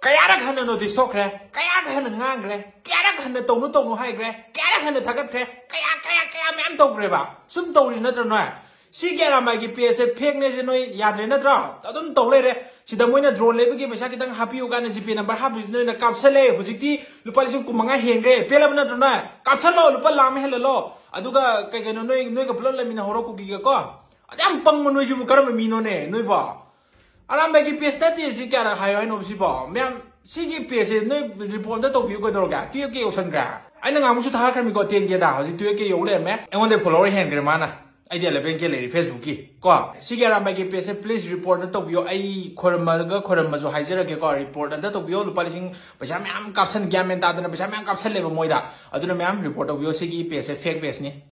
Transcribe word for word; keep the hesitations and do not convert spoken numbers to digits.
Kaya ka na notice to kre, kaya ka na ngangre, kaya ka na tonu tonu hai kre, kaya ka na thagat kre, kaya kaya kaya mem to kre ba. Sum to ri na tro no. Si kaya ma gi P S A fake ne je no ya dre na tro. Adum to le re. Si da moi na drone le gi pesa kitang happy u ga na G P number happy no na kapsale hujikti lupa lising kumanga hengre. Pela na tro no. Kapsalo lupa lam he lo. Aduga kay kay no noi noi ka plon la mina horo ku gi ga ko. Adam pang noi ju karam mi no ne, noi ba. Alam bagi P S A tadi si kaya hai hai no si ba. Mem si ki P S A no report da to biu ko dor ga. Tiyo ke usan ga. Ai na ngam su thar kan mi ko tien ke da. Hosi tiyo ke yo le me. Ai won de follower hen ke mana. Ai dia le ben ke le Facebook ki. Ko si kaya ram bagi P S A please report da to biu ai khorma ga khorma jo hai jera ke ko report da to biu lupa lising paisa me am caption gya men ta da na paisa me am caption le ba moi da. Aduna me am report to biu si ki P S A fake page ni.